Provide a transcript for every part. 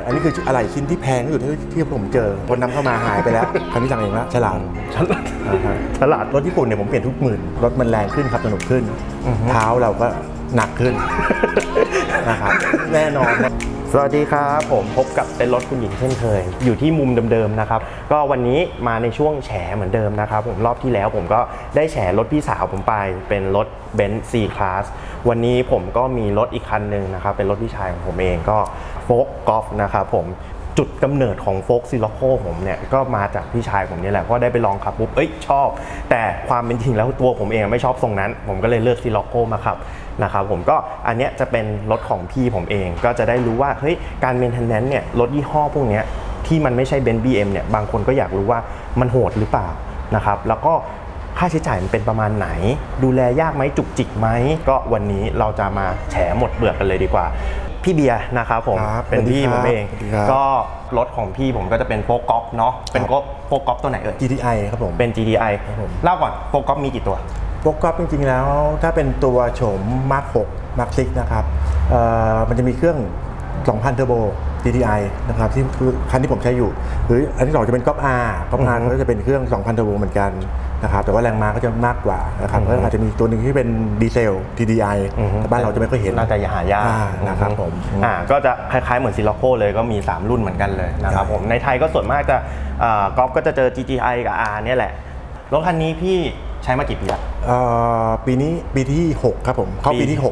อันนี้คืออะไรชิ้นที่แพงที่สุดที่ผมเจอคนนำเข้ามาหายไปแล้วคราวนี้สั่งเองละฉลาดรถญี่ปุ่นเนี่ยผมเปลี่ยนทุกหมื่นรถมันแรงขึ้นครับสนุกขึ้นเท้าเราก็หนักขึ้นนะครับแน่นอนสวัสดีครับผมพบกับเต็นท์รถคุณหญิงเช่นเคยอยู่ที่มุมเดิมๆนะครับก็วันนี้มาในช่วงแฉเหมือนเดิมนะครับผมรอบที่แล้วผมก็ได้แฉรถพี่สาวผมไปเป็นรถ Benz C-Class วันนี้ผมก็มีรถอีกคันหนึ่งนะครับเป็นรถพี่ชายของผมเองก็โฟล์คกอล์ฟนะครับผมจุดกำเนิดของโฟล์คซิโลโคผมเนี่ยก็มาจากพี่ชายผมนี่แหละก็ได้ไปลองขับปุ๊บชอบแต่ความเป็นจริงแล้วตัวผมเองไม่ชอบทรงนั้นผมก็เลยเลือกซิโลโคมาขับนะครับผมก็อันเนี้ยจะเป็นรถของพี่ผมเองก็จะได้รู้ว่าเฮ้ยการเมนเทนแนนซ์เนี่ยรถยี่ห้อพวกเนี้ยที่มันไม่ใช่เบนซ์ BM เนี่ยบางคนก็อยากรู้ว่ามันโหดหรือเปล่านะครับแล้วก็ค่าใช้จ่ายมันเป็นประมาณไหนดูแลยากไหมจุกจิกไหมก็วันนี้เราจะมาแฉหมดเปลือกกันเลยดีกว่าพี่เบียร์นะครับผมเป็นพี่ผมเองก็รถของพี่ผมก็จะเป็นโฟล์คกอล์ฟเนาะเป็นโฟล์คกอล์ฟตัวไหน GTI ครับผมเป็น GTI เล่าก่อนโฟล์คกอล์ฟมีกี่ตัวโฟล์คกอล์ฟจริงๆแล้วถ้าเป็นตัวโฉม Mark 6 Mark 6นะครับมันจะมีเครื่อง 2,000 เทอร์โบ GTI นะครับที่คือคันที่ผมใช้อยู่หรืออันที่2จะเป็นก๊อล์ฟ R ก็จะเป็นเครื่อง 2,000 เทอร์โบเหมือนกันนะครับแต่ว่าแรงม้าก็จะมากกว่านะครับก็อาจจะมีตัวหนึ่งที่เป็นดีเซล TDI แต่บ้านเราจะไม่ค่อยเห็นน่าจะหายากนะครับผมก็จะคล้ายๆเหมือนซิโลโคเลยก็มี3รุ่นเหมือนกันเลยนะครับผมในไทยก็ส่วนมากจะก๊อล์ฟก็จะเจอ GTI กับ R เนี่ยแหละรถคันนี้พี่ใช้มากี่ปีแล้วปีนี้ปีที่6ครับผมเข้าปีที่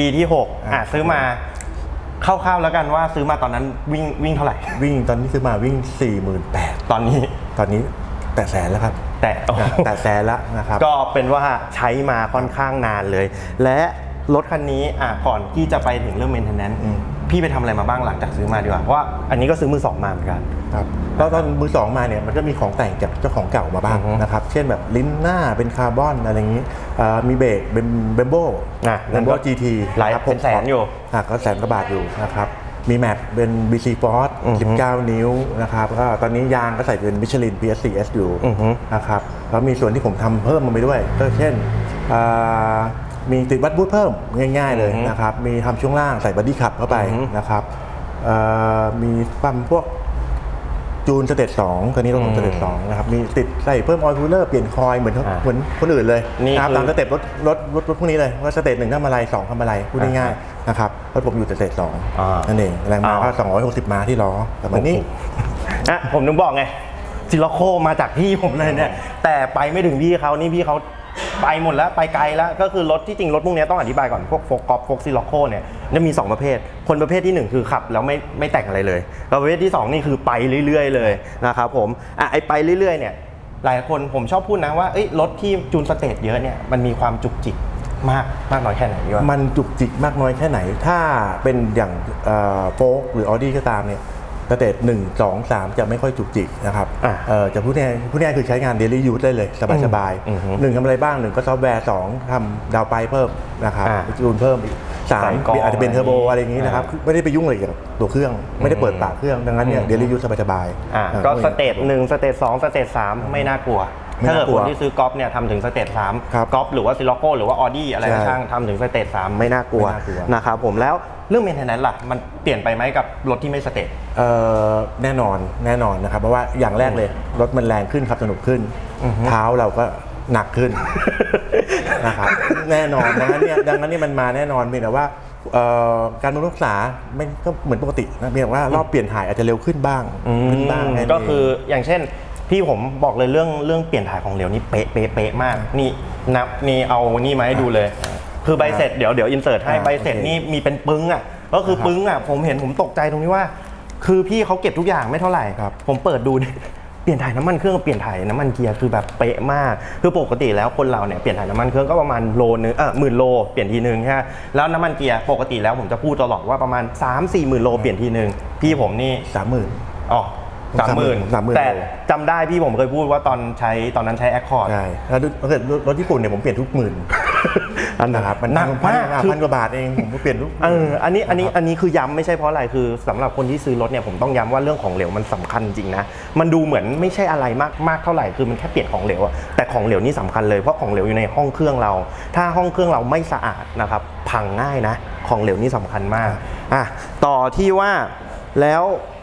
6 ซื้อมาคร่าวๆแล้วกันว่าซื้อมาตอนนั้นวิ่งเท่าไหร่ตอนนี้ซื้อมาวิ่ง 48,000 ตอนนี้แต่แสนแล้วครับแต่แสนแล้วนะครับก็เป็นว่าใช้มาค่อนข้างนานเลยและรถคันนี้ก่อนที่จะไปถึงเรื่อง maintenance พี่ไปทำอะไรมาบ้างหลังจากซื้อมาดีกว่าเพราะว่าอันนี้ก็ซื้อมือสองมาเหมือนกันครับแล้วตอนมือสองมาเนี่ยมันก็มีของแต่งจากเจ้าของเก่ามาบ้างนะครับเช่นแบบลิ้นหน้าเป็นคาร์บอนอะไรอย่างนี้มีเบรกเป็นเบมโบ้ GT หลายเป็นแสนอยู่ก็แสนกว่าบาทอยู่นะครับมีแม็กเป็น BC Force 19 นิ้วนะครับก็ตอนนี้ยางก็ใส่เป็น Michelin PS4S อยู่นะครับแล้วมีส่วนที่ผมทำเพิ่มมาไปด้วยก็เช่นมีติดวัดบูทเพิ่มง่ายๆเลยนะครับมีทำช่วงล่างใส่บัดดี้ขับเข้าไปนะครับมีปั๊มพวกจูนสเตจ2ตัวนี้ต้องสเตจ2นะครับมีติดใส่เพิ่มออยล์คูลเลอร์เปลี่ยนคอยเหมือนคนอื่นเลยนะครับตามสเต็ปรถพวกนี้เลยว่าสเตจ1ทำอะไร2ทำอะไรพูดง่ายๆนะครับรถผมอยู่สเตจ2นั่นเองแรงม้าก็260 ม้าที่ล้อแต่วันนี้ผมนึกบอกไงซิโลโคมาจากพี่ผมเลยเนี่ยแต่ไปไม่ถึงพี่เขานี่พี่เขาไปหมดแล้วไปไกลแล้วก็คือรถที่จริงรถพวกนี้ต้องอธิบายก่อนพวกโฟล์คกอล์ฟโฟล์คซิโลโคเนี่ยจะมี2ประเภทคนประเภทที่1คือขับแล้วไม่แต่งอะไรเลยประเภทที่2นี่คือไปเรื่อยๆเลยนะครับผมไอไปเรื่อยๆเนี่ยหลายคนผมชอบพูดนะว่ารถที่จูนสเตจเยอะเนี่ยมันมีความจุกจิกมากน้อยแค่ไหนวะมันจุกจิกมากน้อยแค่ไหนถ้าเป็นอย่างโฟล์คหรือออดี้ก็ตามเนี่ยสเตจ1 2 3จะไม่ค่อยจุกจิกนะครับจะพูดง่ายคือใช้งาน daily use ได้เลยสบายๆ1ทำอะไรบ้าง1ก็ซอฟต์แวร์2ทำดาวไฟเพิ่มนะครับจูนเพิ่มอีก3อาจจะเป็นเทอร์โบอะไรอย่างนี้นะครับไม่ได้ไปยุ่งอะไรกับตัวเครื่องไม่ได้เปิดปากเครื่องดังนั้นเนี่ย daily use สบายๆก็สเตจ1สเตจ2สเตจ3ไม่น่ากลัวถ้าเกิดคนที่ซื้อกอล์ฟเนี่ยทำถึงสเตจ3กอล์ฟหรือว่าซิโลโคหรือว่าออดี้อะไรก็ช่างทำถึงสเตจ3ไม่น่ากลัวนะครับผมแล้วเรื่อง maintenance ล่ะมันเปลี่ยนไปไหมกับรถที่ไม่สเตจแน่นอนนะครับเพราะว่าอย่างแรกเลยรถมันแรงขึ้นครับสนุกขึ้นเท้าเราก็หนักขึ้นนะครับแน่นอนดังนั้นเนี่ยมันมาแน่นอนเพียงแต่ว่าการบำรุงรักษาไม่ก็เหมือนปกตินะเพียงว่ารอบเปลี่ยนถ่ายอาจจะเร็วขึ้นบ้างก็คืออย่างเช่นพี่ผมบอกเลยเรื่องเปลี่ยนถ่ายของเหลวนี่เป๊ะมากนี่เอานี่มาให้ดูเลยคือใบเสร็จเดี๋ยวอินเสิร์ตให้ใบเสร็จนี่มีเป็นปึ้งก็คือปึ้งผมตกใจตรงนี้ว่าคือพี่เขาเก็บทุกอย่างไม่เท่าไหร่ผมเปิดดูเปลี่ยนถ่ายน้ำมันเครื่องเปลี่ยนถ่ายน้ำมันเกียร์คือแบบเป๊ะมากคือปกติแล้วคนเราเนี่ยเปลี่ยนถ่ายน้ำมันเครื่องก็ประมาณโลนึง10,000 โลเปลี่ยนทีนึงใช่ไหมแล้วน้ำมันเกียร์ปกติแล้วผมจะพูดตลอดว่าประมาณ 3-4 หมื่นโลเปลี่ยนทีนึงพี่ผมนี่ 30,000 อ๋อ 30,000แต่จำได้พี่ผมเคยพูดว่าตอนนั้นใช้ Accord ใช่แล้วรถญี่ปุ่นเนี่ยผมเปลี่ยนทุกหมื่นนะครับมันหนักมาก1,000 กว่าบาทเองผมเปลี่ยนทุกอันนี้คือย้ำไม่ใช่เพราะอะไรคือสำหรับคนที่ซื้อรถเนี่ยผมต้องย้ำว่าเรื่องของเหลวมันสำคัญจริงนะมันดูเหมือนไม่ใช่อะไรมากเท่าไหร่คือมันแค่เปลี่ยนของเหลวแต่ของเหลวนี่สำคัญเลยเพราะของเหลวอยู่ในห้องเครื่องเราถ้าห้องเครื่องเราไม่สะอาดนะครับพังง่ายนะของเหลวนี่สำคัญมากต่อที่ว่าแล้ว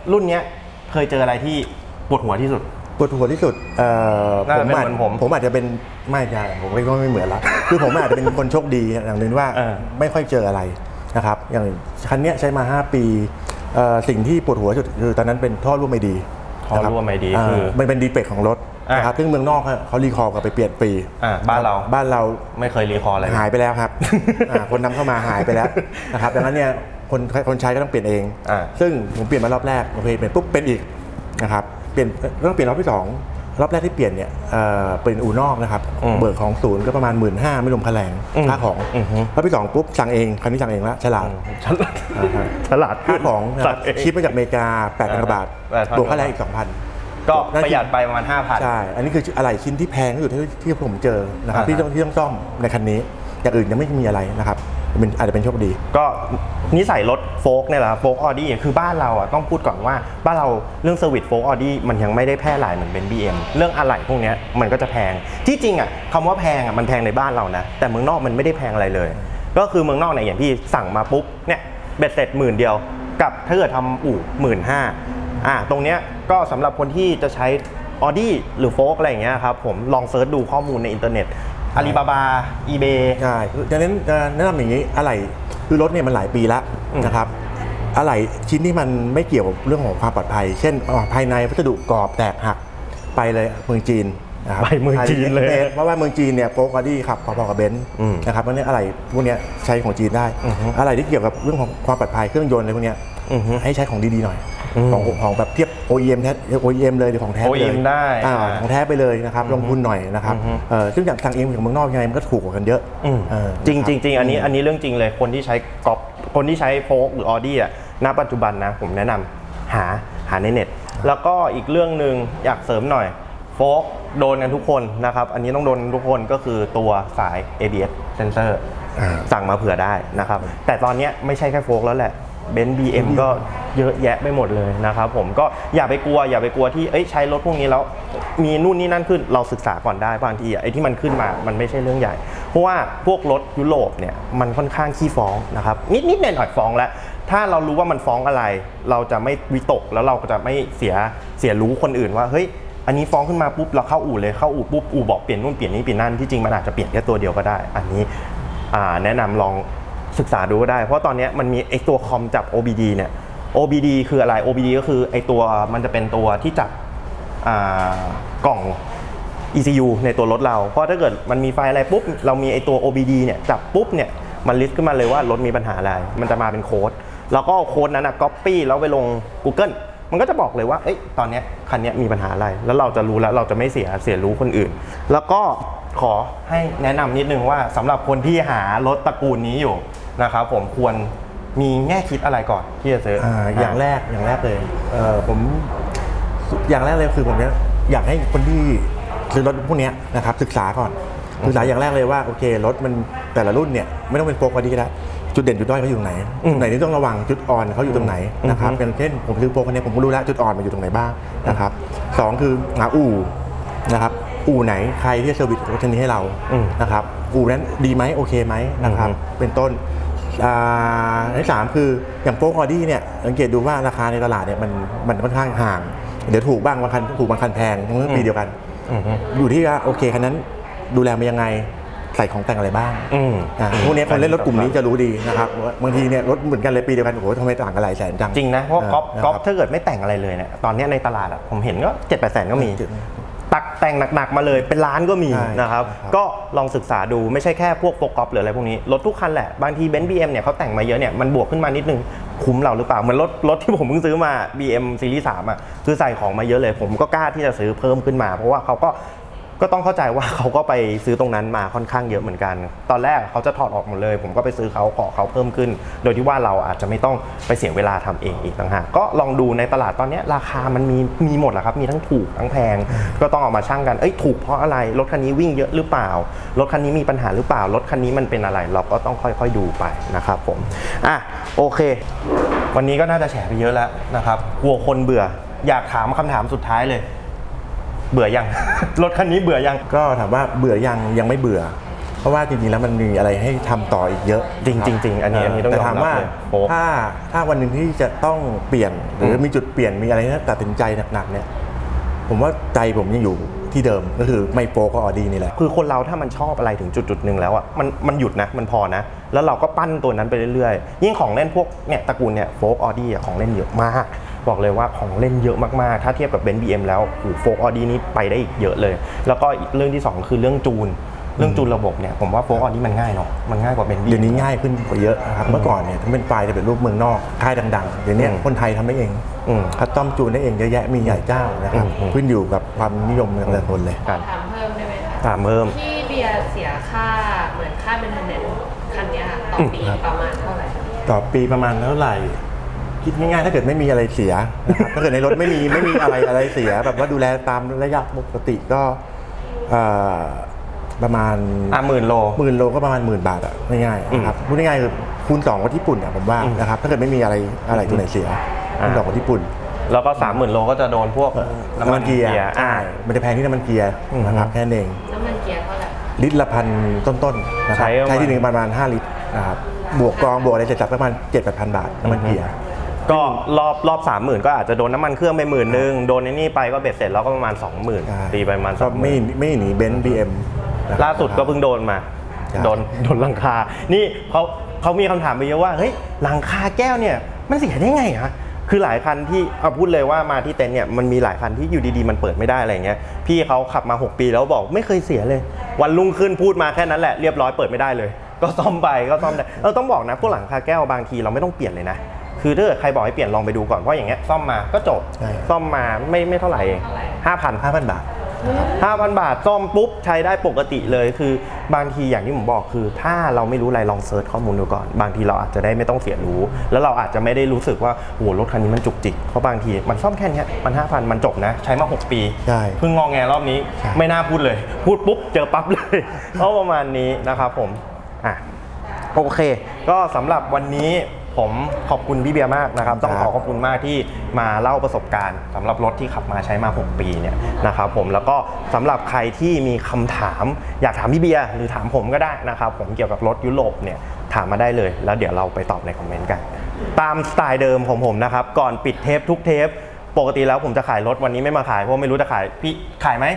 รุ่นเนี้ยเคยเจออะไรที่ปวดหัวที่สุดปวดหัวที่สุดผมอาจจะเป็นไม่ใช่ผมก็ไม่เหมือนละคือผมอาจจะเป็นคนโชคดีอย่างหนึ่งว่าไม่ค่อยเจออะไรนะครับอย่างคันนี้ใช้มา5 ปีสิ่งที่ปวดหัวสุดคือตอนนั้นเป็นท่อรั่วไม่ดีท่อรั่วไม่ดีคือมันเป็นดีเฟกต์ของรถนะครับซึ่งเมืองนอกเขารีคอลกันไปเปลี่ยนฟรีบ้านเราไม่เคยรีคอลอะไรหายไปแล้วครับคนนำเข้ามาหายไปแล้วนะครับดังนั้นเนี่ยคนใช้ก็ต้องเปลี่ยนเองซึ่งผมเปลี่ยนมารอบแรกโอเคเปลี่ยนปุ๊บเป็นอีกนะครับต้องเปลี่ยนรอบที่2รอบแรกที่เปลี่ยนเนี่ยเป็นอู่นอกนะครับเบิกของศูนย์ก็ประมาณ 15,000ไม่รวมค่าแรงค่าของรอบที่2ปุ๊บสั่งเองคันนี้สั่งเองละฉลาดค่าของคิดมาจากอเมริกา 8,000 กว่าบาทบวกค่าแรงอีก 2,000 ก็ประหยัดไปประมาณ 5,000 ใช่อันนี้คืออะไรชิ้นที่แพงที่สุดที่ผมเจอนะครับที่ต้องซ่อมในคันนี้อย่างอื่นยังไม่มีอะไรนะครับอาจจะเป็นโชคดีก็นิสัยรถโฟล์กเนี่ยแหละโฟล์กออดี้คือบ้านเราต้องพูดก่อนว่าบ้านเราเรื่องเซอร์วิสโฟล์กออดี้มันยังไม่ได้แพร่หลายเหมือนเป็น BM เรื่องอะไหล่พวกนี้มันก็จะแพงที่จริงคำว่าแพงมันแพงในบ้านเรานะแต่เมืองนอกมันไม่ได้แพงอะไรเลยก็คือเมืองนอกเนี่ยอย่างที่สั่งมาปุ๊บเนี่ยเบ็ดเสร็จ10,000 เดียวกับถ้าเกิดทำอู่ 15,000ตรงเนี้ยก็สำหรับคนที่จะใช้ออดี้หรือโฟล์กอะไรอย่างเงี้ยครับผมลองเซิร์ชดูข้อมูลในอินเทอร์เน็ตอาลีบาบาอีเบย์ใช่ดังนั้นแนะนำอย่างนี้อะไรคือรถเนี่ยมันหลายปีแล้วนะครับอะไรชิ้นที่มันไม่เกี่ยวกับเรื่องของความปลอดภัยเช่นภายในวัสดุกรอบแตกหักไปเลยเมืองจีนนะครับไปเมืองจีนเลยเพราะว่าเมืองจีนเนี่ยโฟล์กออดี้ขับพอๆกับเบนซ์นะครับเพราะนี่อะไรพวกนี้ใช้ของจีนได้อะไรที่เกี่ยวกับเรื่องของความปลอดภัยเครื่องยนต์อะไรพวกนี้ให้ใช้ของดีๆหน่อยของแบบเทียบ OEM แท้ OEM เลยหรือของแท้เลย OEM ได้ของแท้ไปเลยนะครับลงทุนหน่อยนะครับซึ่งอย่างทางเองของเมืองนอกยังไงมันก็ถูกกว่ากันเยอะจริงอันนี้เรื่องจริงเลยคนที่ใช้กอล์ฟคนที่ใช้โฟล์กหรือออดี้ณปัจจุบันนะผมแนะนำหาในเน็ตแล้วก็อีกเรื่องหนึ่งอยากเสริมหน่อยโฟล์กโดนกันทุกคนนะครับอันนี้ต้องโดนทุกคนก็คือตัวสาย ABS Sensor สั่งมาเผื่อได้นะครับแต่ตอนนี้ไม่ใช่แค่โฟล์กแล้วแหละเบนซ์ BM ก็เยอะแยะไปหมดเลยนะครับผมก็อย่าไปกลัวที่ใช้รถพวกนี้แล้วมีนู่นนี่นั่นขึ้นเราศึกษาก่อนได้บางทีไอ้ที่มันขึ้นมามันไม่ใช่เรื่องใหญ่เพราะว่าพวกรถยุโรปเนี่ยมันค่อนข้างขี้ฟ้องนะครับนิดหน่อยฟ้องแล้วถ้าเรารู้ว่ามันฟ้องอะไรเราจะไม่วิตกแล้วเราก็จะไม่เสียรู้คนอื่นว่าเฮ้ยอันนี้ฟ้องขึ้นมาปุ๊บเราเข้าอู่เลยเข้าอู่ปุ๊บอู่บอกเปลี่ยนนู่นเปลี่ยนนี่เปลี่ยนนั่นที่จริงมันอาจจะเปลี่ยนแค่ตัวเดียวก็ได้อันนี้แนะนำลองศึกษาดูก็ได้เพราะตอนนี้มันมีไอตัวคอมจับ OBD เนี่ย OBD คืออะไร OBD ก็คือไอตัวมันจะเป็นตัวที่จับกล่อง ECU ในตัวรถเราเพราะถ้าเกิดมันมีไฟอะไรปุ๊บเรามีไอตัว OBD เนี่ยจับปุ๊บเนี่ยมันลิสต์ขึ้นมาเลยว่ารถมีปัญหาอะไรมันจะมาเป็นโค้ดแล้วก็โค้ดนั้นก๊อปปี้แล้วไปลง Google มันก็จะบอกเลยว่าตอนนี้คันนี้มีปัญหาอะไรแล้วเราจะรู้แล้วเราจะไม่เสียรู้คนอื่นแล้วก็ขอให้แนะนำนิดนึงว่าสำหรับคนที่หารถตระกูลนี้อยู่นะครับผมควรมีแง่คิดอะไรก่อนที่จะซื้ออย่างแรกเลยผมอย่างแรกเลยคือผมอยากให้คนที่ซื้อรถพวกนี้นะครับศึกษาก่อนศึกษาอย่างแรกเลยว่าโอเครถมันแต่ละรุ่นเนี่ยไม่ต้องเป็นโฟล์กออดี้ก็ได้จุดเด่นจุดด้อยเขาอยู่ตรงไหนที่ต้องระวังจุดอ่อนเขาอยู่ตรงไหนนะครับอย่างเช่นผมซื้อโฟล์กคันนี้ผมก็รู้แล้วจุดอ่อนมันอยู่ตรงไหนบ้างนะครับ2คือหาอู่นะครับอู่ไหนใครที่เซอร์วิสรถคันนี้ให้เรานะครับอู่นั้นดีไหมโอเคไหมนะครับเป็นต้นใน3คืออย่างโฟล์กออดี้เนี่ยสังเกตดูว่าราคาในตลาดเนี่ยมันค่อนข้างห่างเดี๋ยวถูกบ้างบางคันถูกบางคันแพงทั้งปีเดียวกันอยู่ที่ว่าโอเคคันนั้นดูแลมายังไงใส่ของแต่งอะไรบ้างพวกนี้คนเล่นรถกลุ่มนี้จะรู้ดีนะครับบางทีเนี่ยรถเหมือนกันเลยปีเดียวกันโอ้โหทำไมต่างกันหลายแสนจังจริงนะเพราะก๊อฟถ้าเกิดไม่แต่งอะไรเลยเนี่ยตอนนี้ในตลาดผมเห็นก็ 7-8 แสนก็มีตักแต่งหนักๆมาเลยเป็นล้านก็มีนะครับก็ลองศึกษาดูไม่ใช่แค่พวกโฟล์กหรืออะไรพวกนี้รถทุกคันแหละบางทีเบนซ์ BM เนี่ยเขาแต่งมาเยอะเนี่ยมันบวกขึ้นมานิดนึงคุ้มเราหรือเปล่าเหมือนรถที่ผมเพิ่งซื้อมา BM ซีรีส์ 3คือใส่ของมาเยอะเลยผมก็กล้าที่จะซื้อเพิ่มขึ้นมาเพราะว่าเขาก็ต้องเข้าใจว่าเขาก็ไปซื้อตรงนั้นมาค่อนข้างเยอะเหมือนกันตอนแรกเขาจะถอดออกหมดเลยผมก็ไปซื้อเขาขอเขาเพิ่มขึ้นโดยที่ว่าเราอาจจะไม่ต้องไปเสียเวลาทำเองอีกต่างหากก็ลองดูในตลาดตอนนี้ราคามันมีหมดแหละครับมีทั้งถูกทั้งแพงก็ต้องออกมาชั่งกันถูกเพราะอะไรรถคันนี้วิ่งเยอะหรือเปล่ารถคันนี้มีปัญหาหรือเปล่ารถคันนี้มันเป็นอะไรเราก็ต้องค่อยๆดูไปนะครับผมโอเควันนี้ก็น่าจะแฉไปเยอะแล้วนะครับกลัวคนเบื่ออยากถามคำถามสุดท้ายเลยเบื่อยัง รถคันนี้เบื่อยังก็ถามว่าเบื่อยังไม่เบื่อราะว่าจริงๆแล้วมันมีอะไรให้ทำต่ออีกเยอะจริงๆอันนี้ต้องยอมรับเลยแต่ถามว่าถ้าวันหนึ่งที่จะต้องเปลี่ยนหรือมีจุดเปลี่ยนมีอะไรที่ตัดสินใจหนักๆเนี่ยผมว่าใจผมยังอยู่ที่เดิมก็คือไม่โฟก็ออดี้นี่แหละคือคนเราถ้ามันชอบอะไรถึงจุดหนึ่งแล้วอ่ะมันหยุดนะมันพอนะแล้วเราก็ปั้นตัวนั้นไปเรื่อยๆยิ่งของเล่นพวกเนี่ยตระกูลเนี่ยโฟกออดี้ของเล่นเยอะมากบอกเลยว่าของเล่นเยอะมากๆถ้าเทียบกับเบนซ์บีเอ็มแล้วโฟกออดี้นี่ไปได้อีกเยอะเลยแล้วก็อีกเรื่องที่2คือเรื่องจูนระบบเนี่ยผมว่าโฟกออดี้มันง่ายเนาะมันง่ายกว่าเบนซ์บีเดี๋ยวนี้ง่ายขึ้นกว่าเยอะนะครับเมื่อก่อนเนี่ยถ้าเป็นไฟล์จะเป็นรูปเมืองนอกค่ายดังๆเดี๋ยวนี้คนไทยทำได้เองคัสตอมจูนได้เองเยอะแยะมีใหญ่เจ้านะครับขึ้นอยู่กับความนิยมของแต่ละคนเลยถามเพิ่มได้ไหมคะถามเพิ่มที่เบียร์เสียค่าเหมือนค่าเป็นเทนเนนคันนี้ค่ะต่อปีประมาณเท่าไหร่ต่อปีประมาณเท่าไหร่คิดง่ายๆถ้าเกิดไม่มีอะไรเสียนะครับถ้าเกิดในรถไม่มีอะไรเสียแบบว่าดูแลตามระยะปกติก็ประมาณ 10,000 โลก็ประมาณ10,000 บาทอ่ะง่ายๆนะครับพูดง่ายๆคือคูณ2กับญี่ปุ่นอ่ะผมว่านะครับถ้าเกิดไม่มีอะไรตัวไหนเสียคูณ2กับญี่ปุ่นแล้วก็ 30,000 โลก็จะโดนพวกน้ำมันเกียร์มันจะแพงที่น้ำมันเกียร์นะครับแค่นั้นเองน้ำมันเกียร์เท่าไหร่ลิตรละพันต้นๆนะครับใช้ที่หนึ่งประมาณ5 ลิตรนะครับบวกกองบวกอะไรเสร็จสับประมาณ 7-8,000 บาทน้ำมันเกียร์ก็รอบ 30,000 ก็อาจจะโดนน้ำมันเครื่องไป10,000โดนในนี่ไปก็เบ็ดเสร็จแล้วก็ประมาณ 20,000ตีไปประมาณก็ไม่หนีเบนซ์บีเอ็มล่าสุดก็เพิ่งโดนมาโดนหลังคานี่เขามีคำถามไปเยอะว่าเฮ้ยหลังคาแก้วเนี่ยมันเสียได้ไงอะคือหลายคันที่เอาพูดเลยว่ามาที่เต็นท์เนี่ยมันมีหลายคันที่อยู่ดีๆมันเปิดไม่ได้อะไรเงี้ยพี่เขาขับมา6 ปีแล้วบอกไม่เคยเสียเลยวันรุ่งขึ้นพูดมาแค่นั้นแหละเรียบร้อยเปิดไม่ได้เลยก็ซ่อมไปก็ซ่อมได้ต้องบอกนะพวกหลังคาแก้วบางทีเราไม่ต้องเปลี่ยนเลยนะคือถ้าเกิดใครบอกให้เปลี่ยนลองไปดูก่อนเพราะอย่างเงี้ยซ่อมมาก็จบซ่อมมาไม่เท่าไหร่เอง5,000 บาท5,000 บาทซ่อมปุ๊บใช้ได้ปกติเลยคือบางทีอย่างที่ผมบอกคือถ้าเราไม่รู้อะไรลองเซิร์ชข้อมูลดูก่อนบางทีเราอาจจะได้ไม่ต้องเสียรู้แล้วเราอาจจะไม่ได้รู้สึกว่าโอ้รถคันนี้มันจุกจิกเพราะบางทีมันซ่อมแค่นี้มัน 5,000 มันจบนะใช้มา6 ปีเพิ่งงอแงรอบนี้ไม่น่าพูดเลยพูดปุ๊บเจอปั๊บเลยเพราะประมาณนี้นะครับผมโอเคก็สำหรับวันนี้ผมขอบคุณพี่เบียร์มากนะครับต้องขอบคุณมากที่มาเล่าประสบการณ์สำหรับรถที่ขับมาใช้มา6 ปีเนี่ยนะครับผมแล้วก็สำหรับใครที่มีคำถามอยากถามพี่เบียร์หรือถามผมก็ได้นะครับผมเกี่ยวกับรถยุโรปเนี่ยถามมาได้เลยแล้วเดี๋ยวเราไปตอบในคอมเมนต์กันตามสไตล์เดิมของผมนะครับก่อนปิดเทปทุกเทปปกติแล้วผมจะขายรถวันนี้ไม่มาขายเพราะไม่รู้จะขายพี่ขายไหม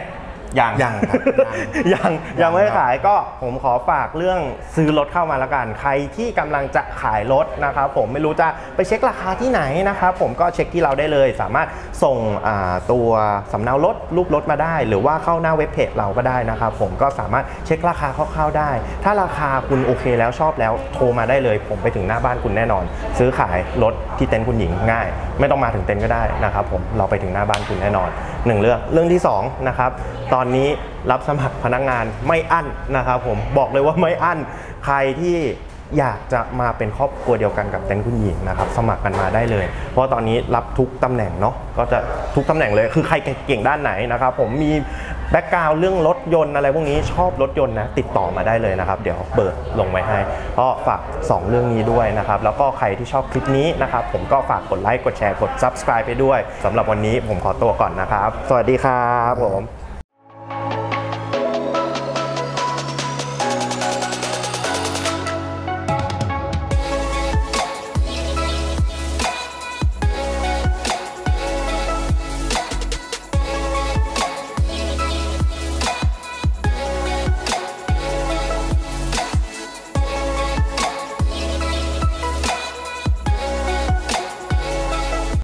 ยังไม่ขายก็ผมขอฝากเรื่องซื้อรถเข้ามาละกันใครที่กำลังจะขายรถนะครับผมไม่รู้จะไปเช็คราคาที่ไหนนะครับผมก็เช็คที่เราได้เลยสามารถส่งตัวสำเนารถรูปรถมาได้หรือว่าเข้าหน้าเว็บเพจเราก็ได้นะครับผมก็สามารถเช็คราคาคร่าวๆได้ถ้าราคาคุณโอเคแล้วชอบแล้วโทรมาได้เลยผมไปถึงหน้าบ้านคุณแน่นอนซื้อขายรถที่เต็นท์คุณหญิงง่ายไม่ต้องมาถึงเต็นท์ก็ได้นะครับผมเราไปถึงหน้าบ้านคุณแน่นอน1 เรื่องที่2นะครับตอนนี้รับสมัครพนักงานไม่อั้นนะครับผมบอกเลยว่าไม่อั้นใครที่อยากจะมาเป็นครอบครัวเดียวกันกับเต็นท์คุณหญิงนะครับสมัครกันมาได้เลยเพราะตอนนี้รับทุกตำแหน่งเนาะก็จะทุกตำแหน่งเลยคือใครเก่งด้านไหนนะครับผมมีแบ็คกราวด์เรื่องรถยนต์อะไรพวกนี้ชอบรถยนต์นะติดต่อมาได้เลยนะครับเดี๋ยวเปิดลงไว้ให้ก็ฝาก2 เรื่องนี้ด้วยนะครับแล้วก็ใครที่ชอบคลิปนี้นะครับผมก็ฝากกดไลค์กดแชร์กด Subscribe ไปด้วยสำหรับวันนี้ผมขอตัวก่อนนะครับสวัสดีครับผม